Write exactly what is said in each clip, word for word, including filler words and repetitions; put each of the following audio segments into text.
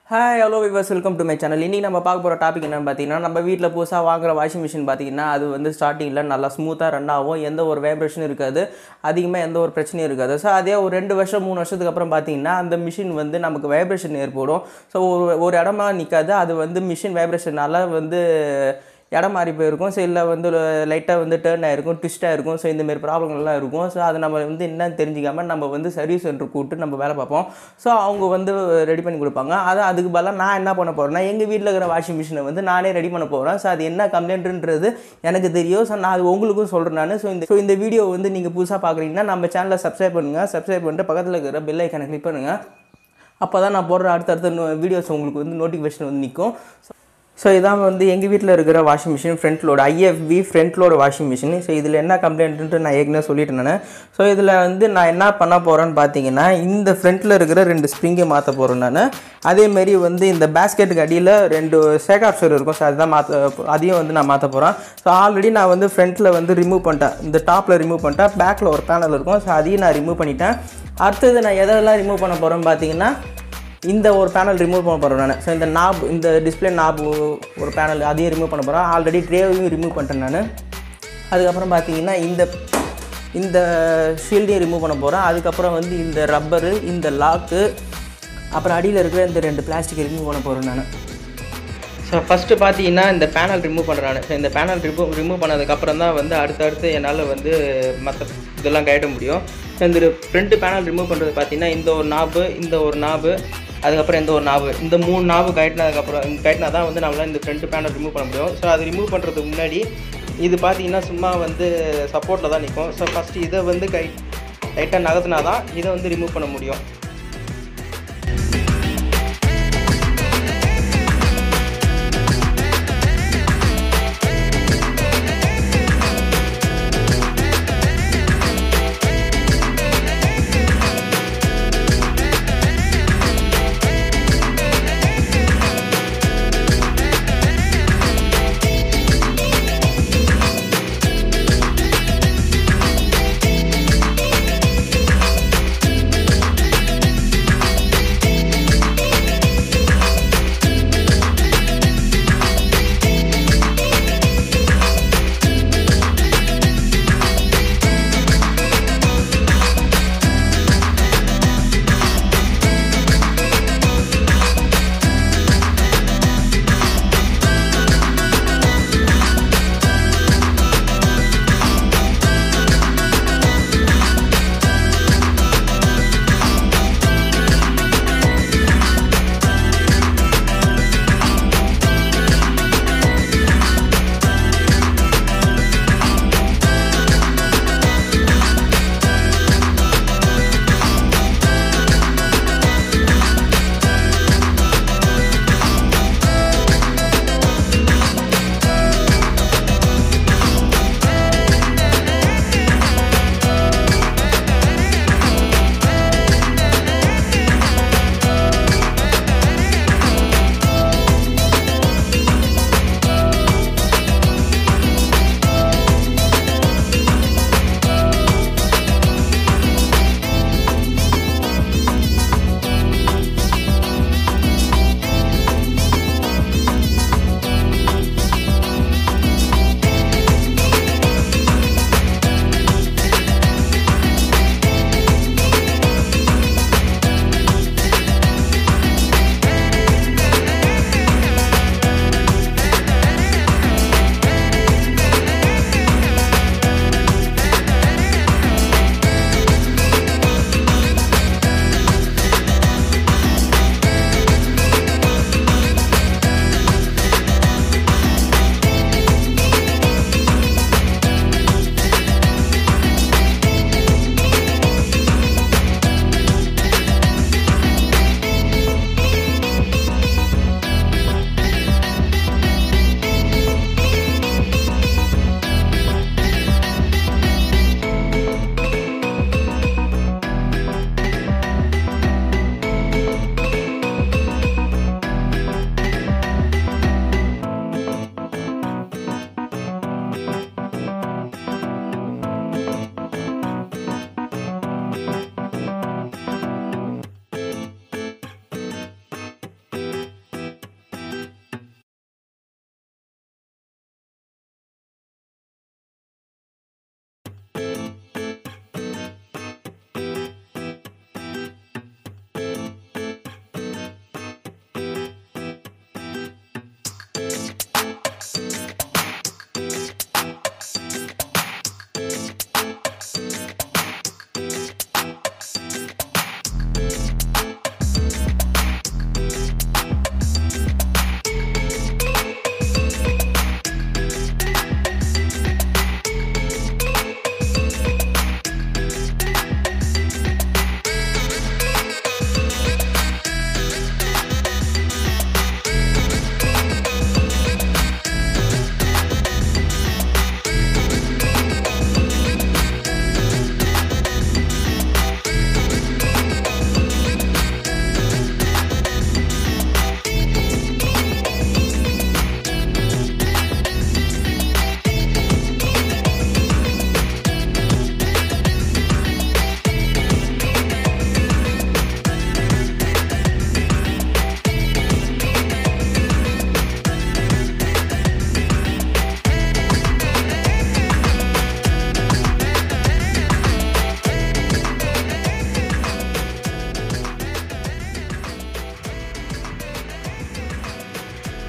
Hi, hello viewers, welcome to my channel. இன்னைக்கு நம்ம பார்க்க போற டாபிக் என்னன்னு பாத்தீங்கன்னா நம்ம வீட்ல புதுசா வாங்குற வாஷிங் மெஷின் பாத்தீங்கன்னா அது வந்து ஸ்டார்டிங்ல நல்லா ஸ்மூத்தா ரன் ஆகும் எந்த ஒரு வைப்ரேஷன் இருக்காது அதிகமா எந்த ஒரு பிரச்சனையும் இருக்காது சோ அதே ஒரு ரெண்டு வருஷம் மூணு வருஷத்துக்கு அப்புறம் பாத்தீங்கன்னா அந்த மெஷின் வந்து நமக்கு வைப்ரேஷன் ஏற்படும் சோ ஒரு இடமா நிக்காது அது வந்து மெஷின் வைப்ரேஷனால வந்து இடம் மாறி போயிருக்கும் சோ இல்ல வந்து லைட்டா வந்து டர்ன் ஆயிருக்கும் ட்விஸ்ட் ஆயிருக்கும் சோ இந்த மாதிரி ப்ராப்ளம் எல்லாம் இருக்கும் சோ அது நம்ம வந்து என்னன்னு தெரிஞ்சிக்காம நம்ம வந்து சர்வீஸ் சென்டர் கூட்டி நம்ம வேலை பார்ப்போம் சோ அவங்க வந்து ரெடி பண்ணி கொடுப்பாங்க அத அதுக்கு பதிலா நான் என்ன பண்ண போறேன்னா எங்க வீட்ல இருக்கிற வாஷிங் மெஷினை வந்து நானே ரெடி பண்ண போறேன் சோ அது என்ன கம்ப்ளைண்ட்ன்றது எனக்கு தெரியும் சோ நான் அது உங்களுக்கும் சொல்றேன் நான் சோ இந்த சோ இந்த வீடியோ வந்து நீங்க புதுசா பாக்குறீங்கன்னா நம்ம சேனலை சப்ஸ்கிரைப் பண்ணுங்க சப்ஸ்கிரைப் பண்ணிட்டு பக்கத்துல இருக்கிற பெல் ஐகானை கிளிக் பண்ணுங்க அப்பதான் நான் போடுற அடுத்த அடுத்த வீடியோஸ் உங்களுக்கு வந்து நோட்டிஃபிகேஷன் வந்து நிக்கும் So இதான் வந்து எங்க வீட்ல இருக்கிற washing machine front load I F B front load washing machine so இதுல என்ன கம்ப்ளைண்ட்னு நான் ஏற்கனவே சொல்லிட்டேன் நான் சோ இதுல வந்து நான் என்ன பண்ண போறேன்னு பாத்தீங்கன்னா இந்த ஃப்ரண்ட்ல இருக்கிற ரெண்டு ஸ்ப்ரிங்கை மாத்த போறேன் நான் அதே மாதிரி வந்து இந்த பாஸ்கெட்டுக்கு அடியில ரெண்டு சேக் ஆப்ஷன் இருக்கும் சோ அத மாத்த அதையும் வந்து நான் மாத்த போறேன் சோ ஆல்ரெடி நான் வந்து ஃப்ரண்ட்ல வந்து ரிமூவ் பண்ணிட்டேன் இந்த டாப்ல ரிமூவ் பண்ணிட்டேன் பேக்ல ஒரு பேனல் இருக்கும் சோ அதையும் நான் ரிமூவ் பண்ணிட்டேன் அடுத்து நான் எதெல்லாம் ரிமூவ் பண்ண போறேன்னு பாத்தீங்கன்னா இந்த ஒரு பேனல் ரிமூவ் பண்ண போறேன் நான் சோ இந்த நாப் இந்த டிஸ்ப்ளே நாப் ஒரு பேனல் அதையும் ரிமூவ் பண்ண போறேன் ஆல்ரெடி ட்ரேவையும் ரிமூவ் பண்ணிட்டேன் நான் அதுக்கு அப்புறம் பாத்தீங்கன்னா இந்த இந்த ஷீல்டையும் ரிமூவ் பண்ண போறேன் அதுக்கு அப்புறம் வந்து இந்த ரப்பர் இந்த லாக் அப்புறம் அடியில இருக்கிற இந்த ரெண்டு பிளாஸ்டிக் ரிமூவ் பண்ண போறேன் நான் சோ ஃபர்ஸ்ட் பாத்தீங்கன்னா இந்த பேனல் ரிமூவ் பண்றானே சோ இந்த பேனல் ரிமூவ் ரிமூவ் பண்ணதுக்கு அப்புறம் தான் வந்து அடுத்து அடுத்து என்னால வந்து மத்த இதெல்லாம் கைட முடியும் சோ இந்த ஃப்ரண்ட் பேனல் ரிமூவ் பண்றது பாத்தீங்கன்னா இந்த ஒரு நாப் இந்த ஒரு நாப் அதுக்கு அப்புறம் இந்த ஒரு நாப் இந்த மூணு நாப் கைட்னதுக்கு அப்புறம் கைட்னா தான் வந்து நம்மளால இந்த ஃப்ரண்ட் பேனல் ரிமூவ் பண்ண முடியும் சோ அது ரிமூவ் பண்றதுக்கு முன்னாடி இது பாத்தீங்கன்னா சும்மா வந்து சப்போர்ட்ல தான் நிக்கும் சோ ஃபர்ஸ்ட் இத வந்து கை லைட்டா நகத்துனா தான் இத வந்து ரிமூவ் பண்ண முடியும்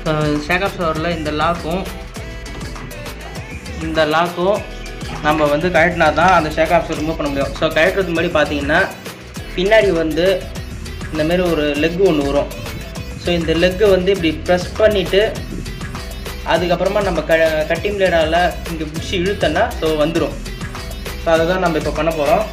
ஷேக் அப்சர்வரில் இந்த லாக்கும் இந்த லாக்கும் நம்ம வந்து கழட்டினா தான் அந்த ஷேக் அப்சர்வர் ரிமூவ் பண்ண முடியும். ஸோ கழட்டுறதுக்கு முன்னாடி பார்த்தீங்கன்னா பின்னாடி வந்து இந்தமாரி ஒரு லெக்கு ஒன்று வரும். ஸோ இந்த லெக்கை வந்து இப்படி ப்ரெஸ் பண்ணிவிட்டு அதுக்கப்புறமா நம்ம க கட்டிங் பிளேடால் இங்கே புஷ் இழுத்தோன்னா ஸோ வந்துடும். ஸோ அதை தான் நம்ம இப்போ பண்ண போகிறோம்.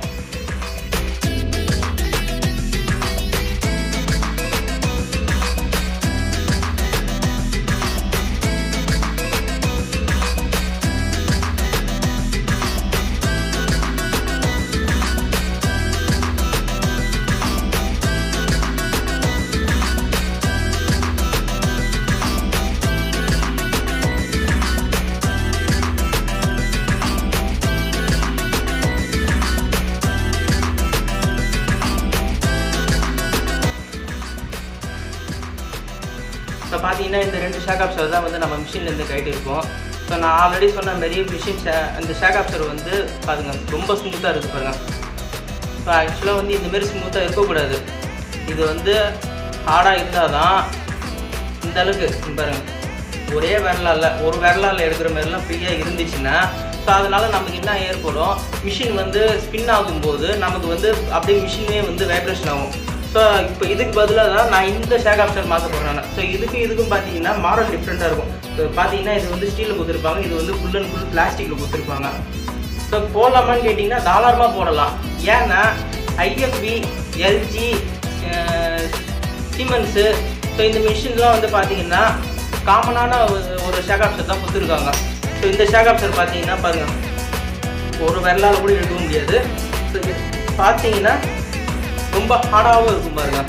ஸோ பார்த்தீங்கன்னா இந்த ரெண்டு ஷேக் அப்சர்வர் தான் வந்து நம்ம மிஷின்லேருந்து கைட்டு இருக்கோம். ஸோ நான் ஆல்ரெடி சொன்ன மாதிரி மிஷின் ஷே அந்த ஷேக் அப்சர்வர் வந்து பாருங்க ரொம்ப ஸ்மூத்தாக இருக்குது பாருங்கள். ஸோ ஆக்சுவலாக வந்து இந்தமாரி ஸ்மூத்தாக இருக்கக்கூடாது. இது வந்து ஹார்டாக இருந்தால் தான் இந்த அளவுக்கு பாருங்கள் ஒரே விரலால் ஒரு விரலால் எடுக்கிற மாதிரிலாம் ஃப்ரீயாக இருந்துச்சுன்னா ஸோ அதனால் நமக்கு என்ன ஏற்படும், மிஷின் வந்து ஸ்பின் ஆகும்போது நமக்கு வந்து அப்படியே மிஷினே வந்து வைப்ரேஷன் ஆகும். ஸோ இப்போ இதுக்கு பதிலாக தான் நான் இந்த ஷேக் அப்சர்வர் மாற்ற போகிறேன். ஸோ இதுக்கு இதுக்கும் பார்த்தீங்கன்னா மாடல் டிஃப்ரெண்ட்டாக இருக்கும். ஸோ பார்த்தீங்கன்னா இது வந்து ஸ்டீலில் கொடுத்துருப்பாங்க, இது வந்து ஃபுல் அண்ட் ஃபுல் பிளாஸ்டிக்கில் கொடுத்துருப்பாங்க. ஸோ போடலாமான்னு கேட்டிங்கன்னா தாராளமாக போடலாம். ஏன்னா ஐஎஃப்பி, எல்ஜி, சிமெண்ட்ஸு ஸோ இந்த மிஷின்லாம் வந்து பார்த்தீங்கன்னா காமனான ஒரு ஷேக் அப்சர்வர் தான் கொடுத்துருக்காங்க. ஸோ இந்த ஷேக் அப்சர்வர் பார்த்தீங்கன்னா பாருங்கள் ஒரு விரலால் கூட எடுக்க முடியாது. ஸோ பார்த்தீங்கன்னா ரொம்ப ஹார்டாகவும் இருக்கும் பாருங்க.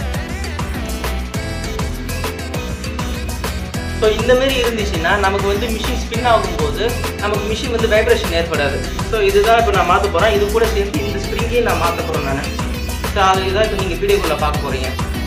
ஸோ இந்தமாரி இருந்துச்சுன்னா நமக்கு வந்து மிஷின் ஸ்பின் ஆகும்போது நமக்கு மிஷின் வந்து வைப்ரேஷன் ஏற்படாது. ஸோ இதுதான் இப்போ நான் மாற்ற போகிறேன். இது கூட சேர்த்து இந்த ஸ்ப்ரிங்கையும் நான் மாற்ற போகிறேன் நான். ஸோ அதுதான் இப்போ நீங்கள் வீடியோக்குள்ளே பார்க்க போகிறீங்க.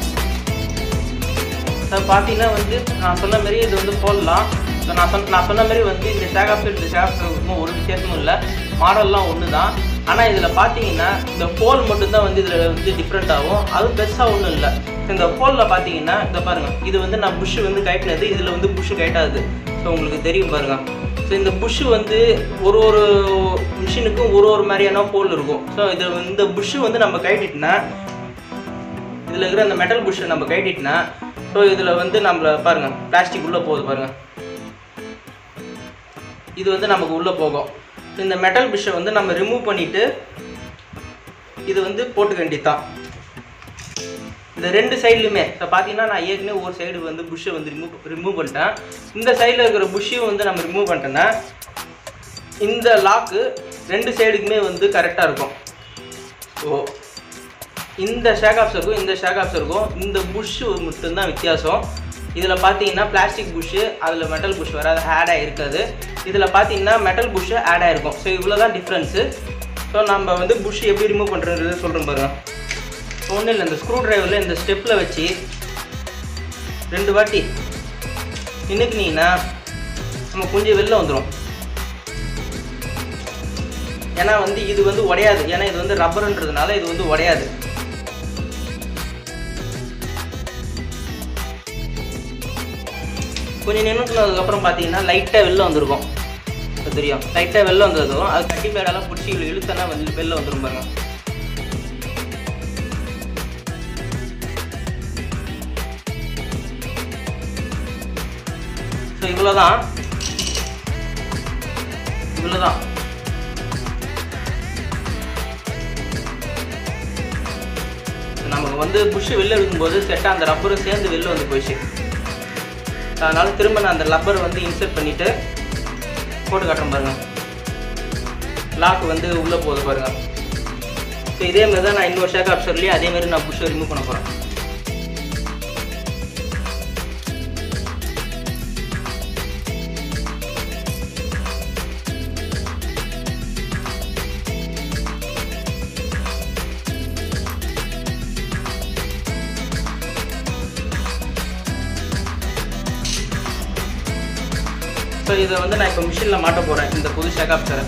ஸோ பார்த்தீங்கன்னா வந்து நான் சொன்ன மாதிரி இது வந்து போடலாம். ஸோ நான் சொன்ன நான் சொன்ன மாதிரி வந்து இந்த ஷேக் அப்சர்வர் இந்த ஷேக் அப்சர்வருக்கும் ஒரு வித்தியாசமும் இல்லை, மாடல்லாம் ஒன்று தான். ஆனால் இதில் பார்த்தீங்கன்னா இந்த ஹோல் மட்டும்தான் வந்து இதில் வந்து டிஃப்ரெண்ட் ஆகும். அது பெருசாக ஒன்றும் இல்லை. இந்த ஹோலில் பார்த்தீங்கன்னா இந்த பாருங்கள் இது வந்து நான் புஷ் வந்து கைட்டினது, இதில் வந்து புஷ் கைட்டாது. ஸோ உங்களுக்கு தெரியும் பாருங்கள். ஸோ இந்த புஷ் வந்து ஒரு ஒரு மிஷினுக்கும் ஒரு ஒரு மாதிரியான ஹோல் இருக்கும். ஸோ இது இந்த புஷ் வந்து நம்ம கைட்டிட்டோன்னா இதில் இருக்கிற அந்த மெட்டல் புஷ்ஷை நம்ம கைட்டிட்டோன்னா ஸோ இதில் வந்து நம்மளை பாருங்கள் பிளாஸ்டிக் உள்ளே போகுது பாருங்கள். இது வந்து நமக்கு உள்ளே போகும். இந்த மெட்டல் புஷ்ஷை வந்து நம்ம ரிமூவ் பண்ணிவிட்டு இது வந்து போட்டுக்க வேண்டியதான் இந்த ரெண்டு சைட்லையுமே. இப்போ பார்த்தீங்கன்னா நான் ஏற்கனவே ஒரு சைடு வந்து புஷ்ஷை வந்து ரிமூவ் ரிமூவ் பண்ணிட்டேன். இந்த சைடில் இருக்கிற புஷ்ஷையும் வந்து நம்ம ரிமூவ் பண்ணிட்டோன்னா இந்த லாக்கு ரெண்டு சைடுக்குமே வந்து கரெக்டாக இருக்கும். ஸோ இந்த ஷேக் அப்சர்வருக்கும் இந்த ஷேக் அப்சர்வருக்கும் இந்த புஷ்ஷு மட்டும்தான் வித்தியாசம். இதில் பார்த்தீங்கன்னா பிளாஸ்டிக் புஷ்ஷு, அதில் மெட்டல் புஷ் வராது, ஆட் ஆகிருக்காது. இதில் பார்த்தீங்கன்னா மெட்டல் புஷ்ஷு ஆட் ஆகிருக்கும். ஸோ இவ்வளோ தான் டிஃப்ரென்ஸு. ஸோ நம்ம வந்து புஷ் எப்படி ரிமூவ் பண்ணுறது சொல்கிறோம் பாருங்கள். ஒன்றும் இல்லை, இந்த ஸ்க்ரூ ட்ரைவரில் இந்த ஸ்டெப்பில் வச்சு ரெண்டு வாட்டி நின்றுக்கினீங்கன்னா நம்ம கொஞ்சம் வெளில வந்துடும். ஏன்னா வந்து இது வந்து உடையாது, ஏன்னா இது வந்து ரப்பருன்றதுனால இது வந்து உடையாது. கொஞ்சம் நின்றுட்டுனதுக்கப்புறம் பார்த்தீங்கன்னா லைட்டாக வெளில வந்துருக்கும். இப்போ தெரியும் லைட்டாக வெளில வந்ததும் அது கட்டி மேடெல்லாம் பிடிச்சி இவ்வளோ இழுத்தனா வந்து வெளில வந்துடும் பாருங்க. ஸோ இவ்வளோதான் இவ்வளோதான் நமக்கு வந்து புஷ்ஷு வெளில இருக்கும்போது செட்டாக அந்த ரப்பரும் சேர்ந்து வெளில வந்து போயிடுச்சு. அதனால் திரும்ப நான் அந்த ரப்பரை வந்து இன்சர்ட் பண்ணிவிட்டு போட்டு காட்டுறேன் பாருங்கள். லாக் வந்து உள்ளே போகுது பாருங்கள். ஸோ இதே மாதிரி தான் நான் இன்னொரு ஷேக் அப்சர்வர்லேயே அதேமாதிரி நான் புஷ்ஷை ரிமூவ் பண்ண போகிறேன். ஸோ இதை வந்து நான் இப்போ மிஷினில் மாட்ட போகிறேன் இந்த புது ஷேக் அப்சர்வரை.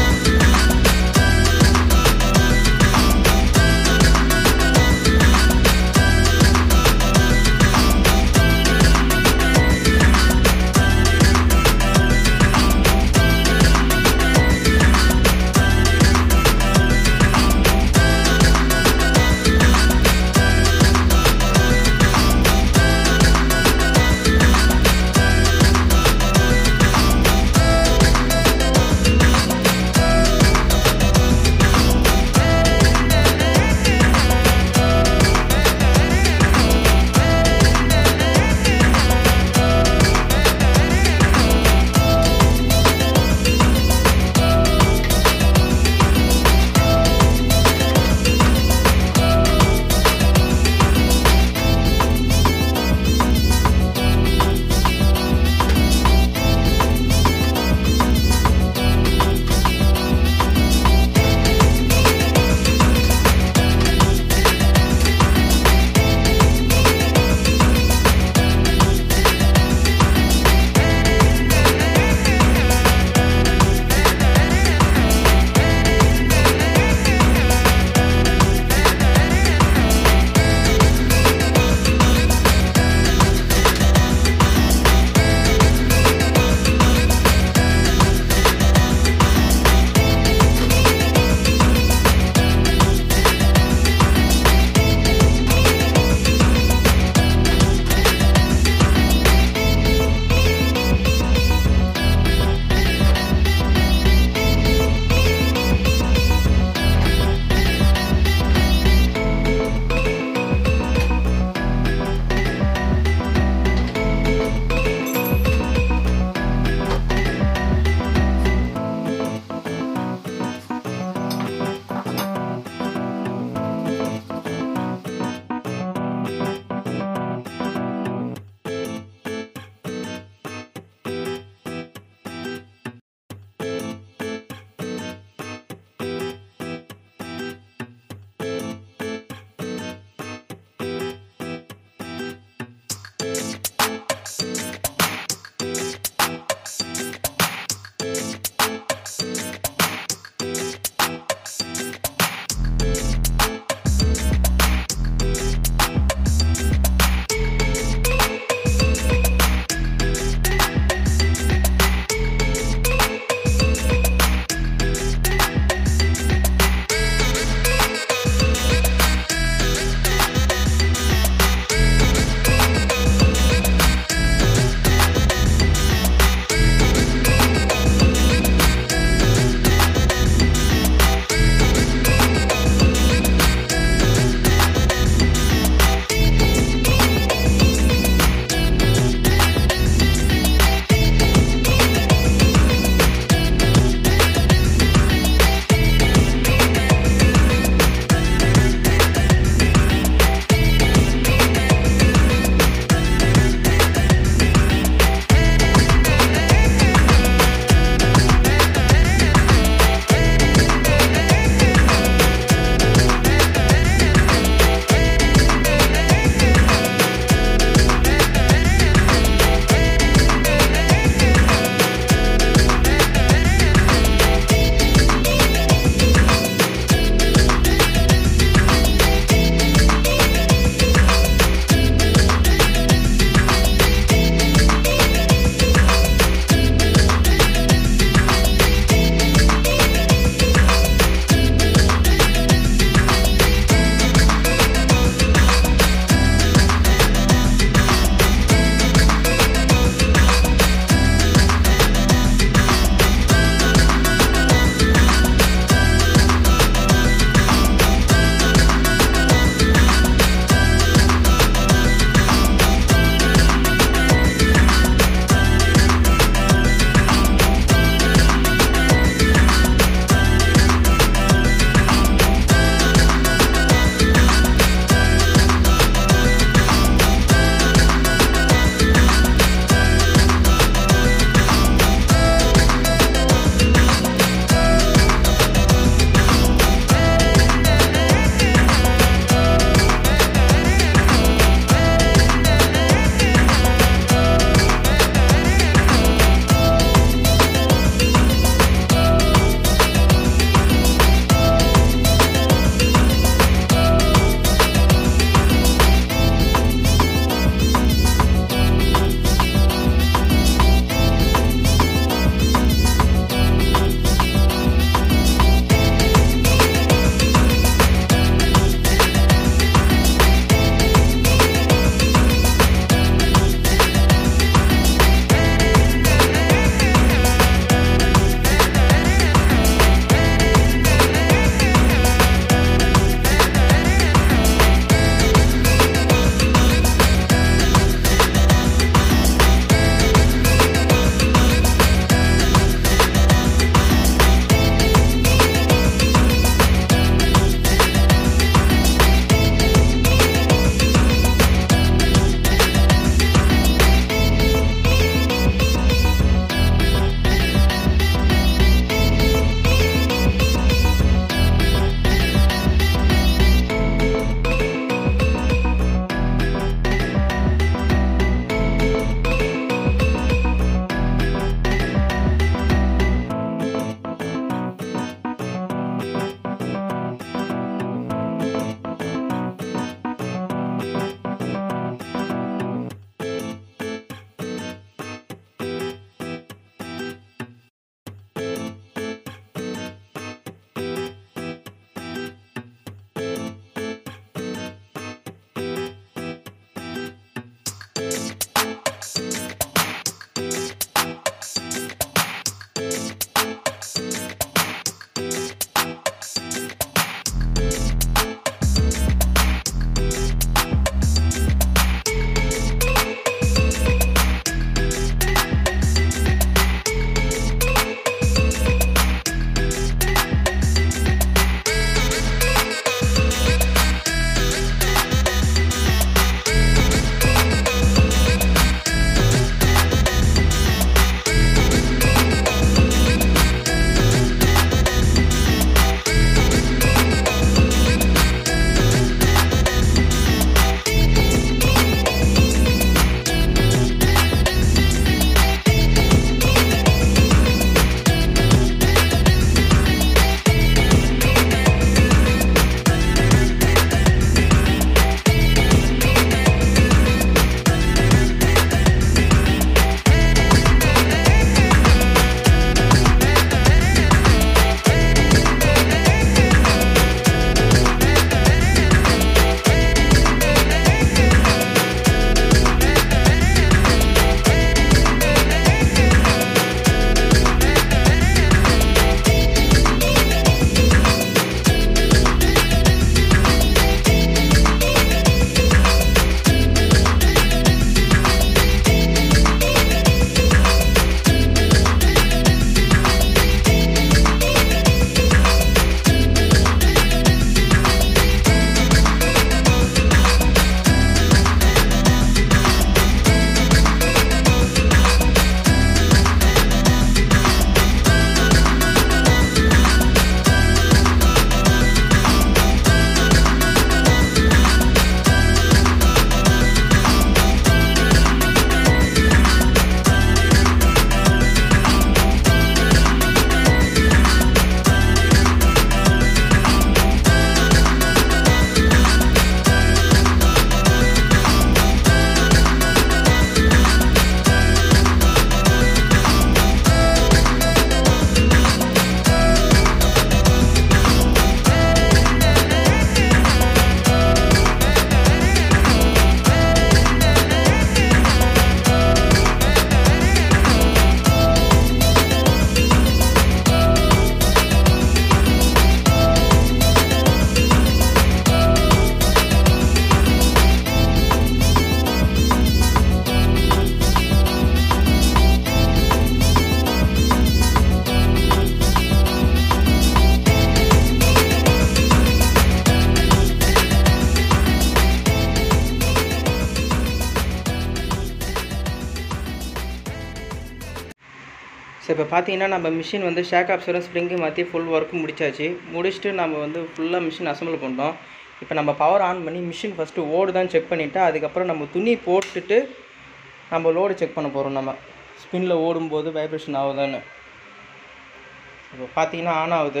ஸோ இப்போ பார்த்தீங்கன்னா நம்ம மிஷின் வந்து ஷேக் ஆப்ஸரும் ஸ்ப்ரிங்கு மாற்றி ஃபுல் ஒர்க் முடிச்சாச்சு. முடிச்சுட்டு நம்ம வந்து ஃபுல்லாக மிஷின் அசம்பிள் பண்ணிட்டோம். இப்போ நம்ம பவர் ஆன் பண்ணி மிஷின் ஃபஸ்ட்டு ஓடுதான் செக் பண்ணிவிட்டு அதுக்கப்புறம் நம்ம துணி போட்டுட்டு நம்ம லோடு செக் பண்ண போகிறோம். நம்ம ஸ்பின்னில் ஓடும்போது வைப்ரேஷன் ஆகுதான்னு. இப்போ பார்த்தீங்கன்னா ஆன் ஆகுது.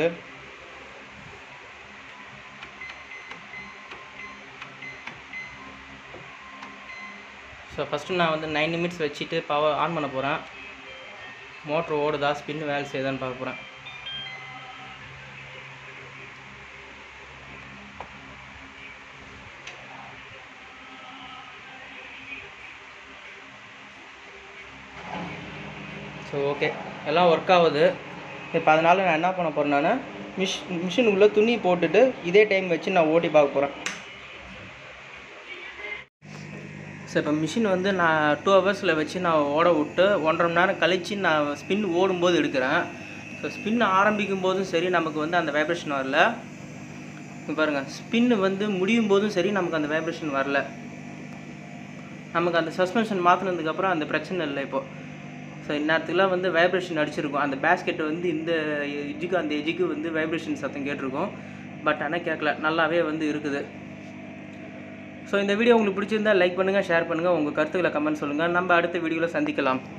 ஸோ ஃபஸ்ட்டு நான் வந்து நைன் நிமிட்ஸ் வச்சுட்டு பவர் ஆன் பண்ண போகிறேன். மோட்ரு ஓடுதா ஸ்பின் வேலை செய்யுதான்னு பார்க்க போகிறேன். ஸோ ஓகே, எல்லாம் ஒர்க் ஆகுது. இப்போ அதனால் நான் என்ன பண்ண போகிறேன், நான் மிஷ் மிஷினுக்குள்ளே துணி போட்டுட்டு இதே டைம் வச்சு நான் ஓட்டி பார்க்க போகிறேன். ஸோ இப்போ மிஷின் வந்து நான் டூ ஹவர்ஸில் வச்சு நான் ஓட விட்டு ஒன்றரை மணி நேரம் கழித்து நான் ஸ்பின் ஓடும்போது எடுக்கிறேன். ஸோ ஸ்பின் ஆரம்பிக்கும் போதும் சரி நமக்கு வந்து அந்த வைப்ரேஷன் வரல. பாருங்கள், ஸ்பின்னு வந்து முடியும் போதும் சரி நமக்கு அந்த வைப்ரேஷன் வரல. நமக்கு அந்த சஸ்பென்ஷன் மாற்றினதுக்கப்புறம் அந்த பிரச்சனை இல்லை. இப்போது ஸோ இந்நேரத்துக்குலாம் வந்து வைப்ரேஷன் அடிச்சிருக்கும். அந்த பேஸ்கெட்டு வந்து இந்த எஜுக்கு அந்த எஜுக்கு வந்து வைப்ரேஷன் சத்தம் கேட்டிருக்கும். பட் ஆனால் கேட்கல, நல்லாவே வந்து இருக்குது. ஸோ இந்த வீடியோ உங்களுக்கு பிடிச்சிருந்தால் லைக் பண்ணுங்கள், ஷேர் பண்ணுங்கள், உங்கள் கருத்துக்களை கமெண்ட் சொல்லுங்கள். நம்ம அடுத்த வீடியோவில் சந்திக்கலாம்.